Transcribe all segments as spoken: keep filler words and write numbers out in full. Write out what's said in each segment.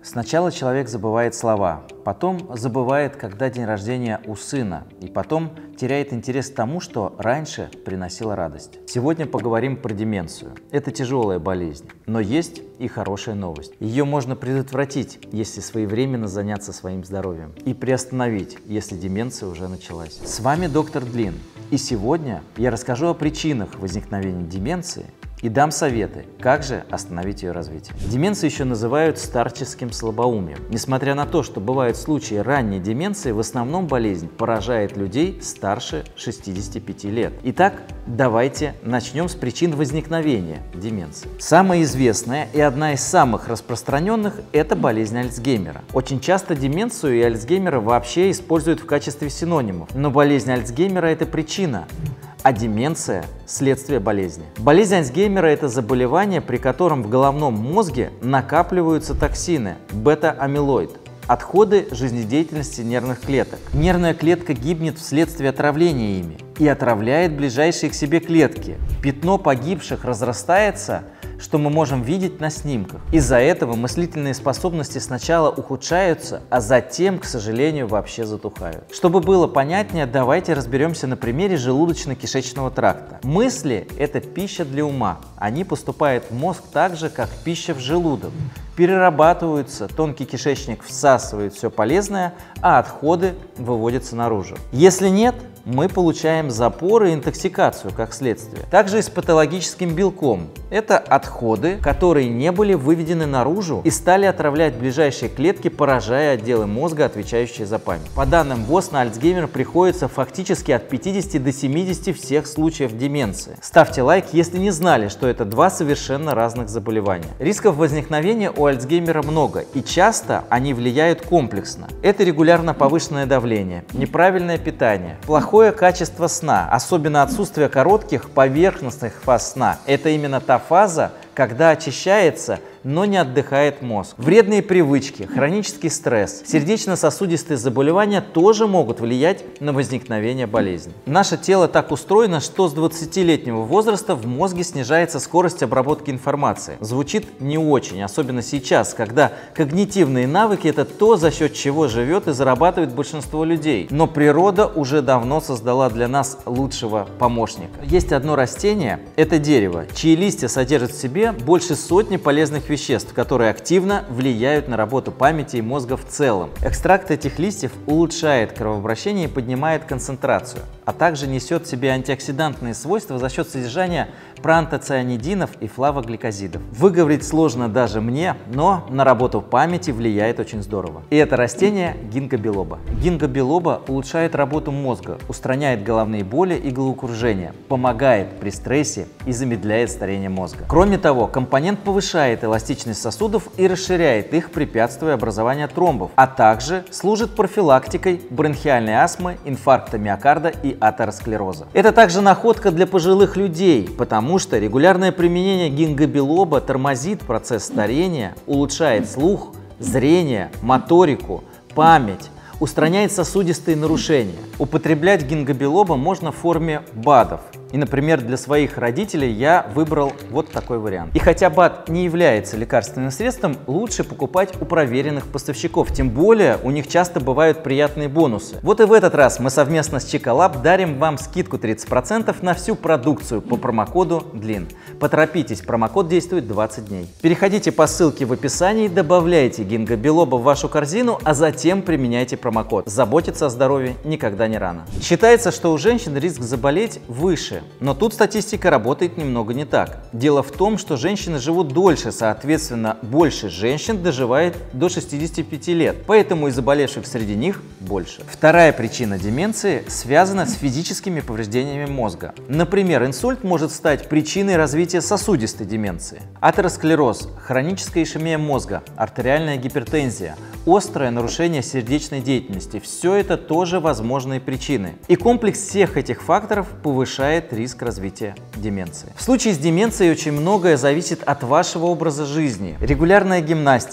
Сначала человек забывает слова, потом забывает, когда день рождения у сына, и потом теряет интерес к тому, что раньше приносило радость. Сегодня поговорим про деменцию. Это тяжелая болезнь, но есть и хорошая новость. Ее можно предотвратить, если своевременно заняться своим здоровьем, и приостановить, если деменция уже началась. С вами доктор Длин, и сегодня я расскажу о причинах возникновения деменции и дам советы, как же остановить ее развитие. Деменцию еще называют старческим слабоумием. Несмотря на то, что бывают случаи ранней деменции, в основном болезнь поражает людей старше шестидесяти пяти лет. Итак, давайте начнем с причин возникновения деменции. Самая известная и одна из самых распространенных – это болезнь Альцгеймера. Очень часто деменцию и Альцгеймера вообще используют в качестве синонимов, но болезнь Альцгеймера – это причина, а деменция – следствие болезни. Болезнь Альцгеймера – это заболевание, при котором в головном мозге накапливаются токсины – бета-амилоид, отходы жизнедеятельности нервных клеток. Нервная клетка гибнет вследствие отравления ими и отравляет ближайшие к себе клетки. Пятно погибших разрастается, что мы можем видеть на снимках. Из-за этого мыслительные способности сначала ухудшаются, а затем, к сожалению, вообще затухают. Чтобы было понятнее, давайте разберемся на примере желудочно-кишечного тракта. Мысли – это пища для ума. Они поступают в мозг так же, как пища в желудок. Перерабатываются, тонкий кишечник всасывает все полезное, а отходы выводятся наружу. Если нет, мы получаем запоры и интоксикацию как следствие. Также и с патологическим белком. Это отходы, которые не были выведены наружу и стали отравлять ближайшие клетки, поражая отделы мозга, отвечающие за память. По данным ВОЗ, на Альцгеймер приходится фактически от пятидесяти до семидесяти всех случаев деменции. Ставьте лайк, если не знали, что это два совершенно разных заболевания. Рисков возникновения у Альцгеймера много, и часто они влияют комплексно. Это регулярно повышенное давление, неправильное питание, плохое Плохое качество сна, особенно отсутствие коротких поверхностных фаз сна. Это именно та фаза, когда очищается, но не отдыхает мозг. Вредные привычки, хронический стресс, сердечно-сосудистые заболевания тоже могут влиять на возникновение болезни. Наше тело так устроено, что с двадцатилетнего возраста в мозге снижается скорость обработки информации. Звучит не очень, особенно сейчас, когда когнитивные навыки – это то, за счет чего живет и зарабатывает большинство людей. Но природа уже давно создала для нас лучшего помощника. Есть одно растение – это дерево, чьи листья содержат в себе больше сотни полезных веществ, которые активно влияют на работу памяти и мозга в целом. Экстракт этих листьев улучшает кровообращение и поднимает концентрацию, а также несет в себе антиоксидантные свойства за счет содержания проантоцианидинов и флавогликозидов. Выговорить сложно даже мне, но на работу памяти влияет очень здорово. И это растение гинго билоба. Гинго билоба улучшает работу мозга, устраняет головные боли и головокружение, помогает при стрессе и замедляет старение мозга. Кроме того, компонент повышает эластичность сосудов и расширяет их, препятствуя образованию тромбов, а также служит профилактикой бронхиальной астмы, инфаркта миокарда и атеросклероза. Это также находка для пожилых людей, потому что регулярное применение гинго билоба тормозит процесс старения, улучшает слух, зрение, моторику, память, устраняет сосудистые нарушения. Употреблять гинго билоба можно в форме БАДов. И, например, для своих родителей я выбрал вот такой вариант. И хотя БАД не является лекарственным средством, лучше покупать у проверенных поставщиков. Тем более у них часто бывают приятные бонусы. Вот и в этот раз мы совместно с Чикалаб дарим вам скидку тридцать процентов на всю продукцию по промокоду ДЛИН. Поторопитесь, промокод действует двадцать дней. Переходите по ссылке в описании, добавляйте гинго билоба в вашу корзину, а затем применяйте промокод. Заботиться о здоровье никогда не рано. Считается, что у женщин риск заболеть выше. Но тут статистика работает немного не так. Дело в том, что женщины живут дольше, соответственно, больше женщин доживает до шестидесяти пяти лет, поэтому и заболевших среди них больше. Вторая причина деменции связана с физическими повреждениями мозга. Например, инсульт может стать причиной развития сосудистой деменции. Атеросклероз, хроническая ишемия мозга, артериальная гипертензия, острое нарушение сердечной деятельности – все это тоже возможные причины. И комплекс всех этих факторов повышает риск развития деменции. В случае с деменцией очень многое зависит от вашего образа жизни. Регулярная гимнастика,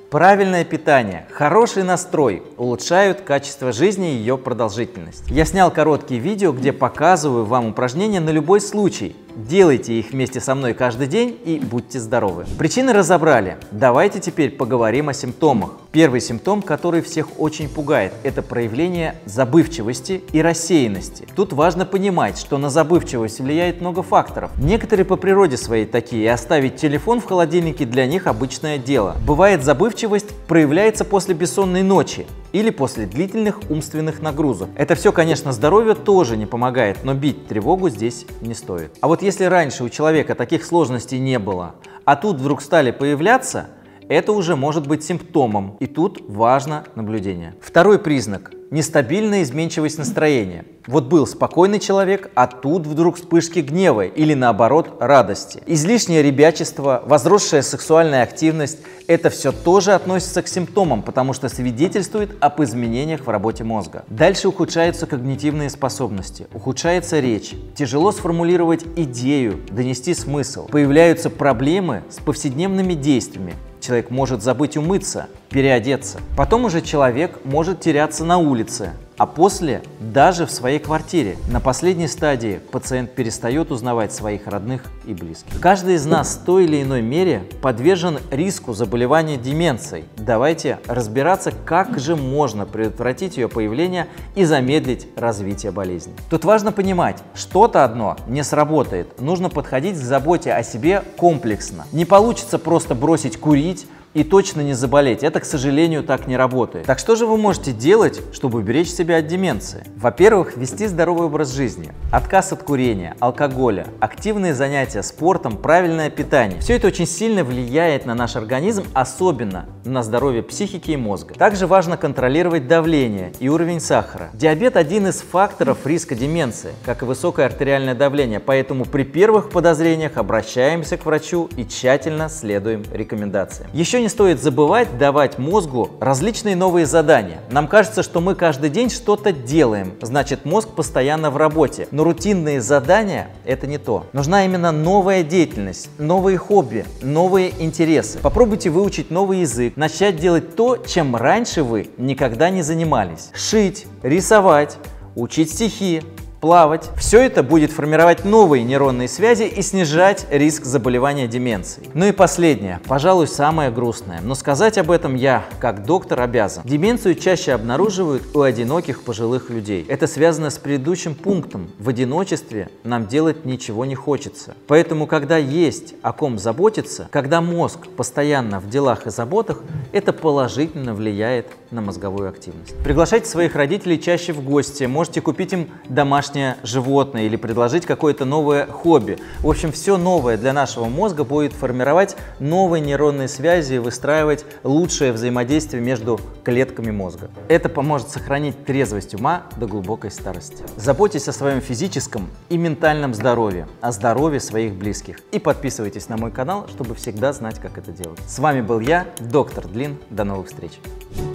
Правильное питание, хороший настрой улучшают качество жизни и ее продолжительность. Я снял короткие видео, где показываю вам упражнения на любой случай. Делайте их вместе со мной каждый день и будьте здоровы. Причины разобрали. Давайте теперь поговорим о симптомах. Первый симптом, который всех очень пугает, это проявление забывчивости и рассеянности. Тут важно понимать, что на забывчивость влияет много факторов. Некоторые по природе своей такие, и оставить телефон в холодильнике для них обычное дело. Бывает, забывчивость проявляется после бессонной ночи или после длительных умственных нагрузок. Это все, конечно, здоровью тоже не помогает, но бить тревогу здесь не стоит. А вот если раньше у человека таких сложностей не было, а тут вдруг стали появляться, это уже может быть симптомом, и тут важно наблюдение. Второй признак – нестабильная изменчивость настроения. Вот был спокойный человек, а тут вдруг вспышки гнева или наоборот радости. Излишнее ребячество, возросшая сексуальная активность – это все тоже относится к симптомам, потому что свидетельствует об изменениях в работе мозга. Дальше ухудшаются когнитивные способности, ухудшается речь, тяжело сформулировать идею, донести смысл. Появляются проблемы с повседневными действиями. Человек может забыть умыться, переодеться. Потом уже человек может теряться на улице, а после даже в своей квартире. На последней стадии пациент перестает узнавать своих родных и близких. Каждый из нас в той или иной мере подвержен риску заболевания деменцией. Давайте разбираться, как же можно предотвратить ее появление и замедлить развитие болезни. Тут важно понимать, что-то одно не сработает. Нужно подходить к заботе о себе комплексно. Не получится просто бросить курить и точно не заболеть. Это, к сожалению, так не работает. Так что же вы можете делать, чтобы уберечь себя от деменции? Во-первых, вести здоровый образ жизни. Отказ от курения, алкоголя, активные занятия спортом, правильное питание. Все это очень сильно влияет на наш организм, особенно на здоровье психики и мозга. Также важно контролировать давление и уровень сахара. Диабет – один из факторов риска деменции, как и высокое артериальное давление, поэтому при первых подозрениях обращаемся к врачу и тщательно следуем рекомендациям. Еще не стоит забывать давать мозгу различные новые задания. Нам кажется, что мы каждый день что-то делаем, значит, мозг постоянно в работе. Но рутинные задания – это не то. Нужна именно новая деятельность, новые хобби, новые интересы. Попробуйте выучить новый язык, начать делать то, чем раньше вы никогда не занимались. Шить, рисовать, учить стихи, плавать. Все это будет формировать новые нейронные связи и снижать риск заболевания деменцией. Ну и последнее, пожалуй, самое грустное, но сказать об этом я, как доктор, обязан. Деменцию чаще обнаруживают у одиноких пожилых людей. Это связано с предыдущим пунктом. В одиночестве нам делать ничего не хочется. Поэтому, когда есть о ком заботиться, когда мозг постоянно в делах и заботах, это положительно влияет на мозговую активность. Приглашайте своих родителей чаще в гости, можете купить им домашние животное или предложить какое-то новое хобби. В общем, все новое для нашего мозга будет формировать новые нейронные связи и выстраивать лучшее взаимодействие между клетками мозга. Это поможет сохранить трезвость ума до глубокой старости. Заботьтесь о своем физическом и ментальном здоровье, о здоровье своих близких. И подписывайтесь на мой канал, чтобы всегда знать, как это делать. С вами был я, доктор Длин. До новых встреч!